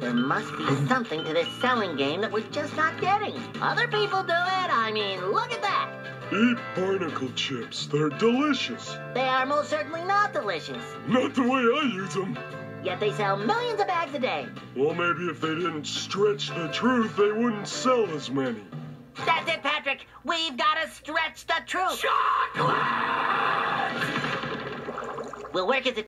There must be something to this selling game that we're just not getting. Other people do it. I mean, look at that. Eat barnacle chips. They're delicious. They are most certainly not delicious. Not the way I use them. Yet they sell millions of bags a day. Well, maybe if they didn't stretch the truth, they wouldn't sell as many. That's it, Patrick. We've got to stretch the truth. Chocolate! We'll work as a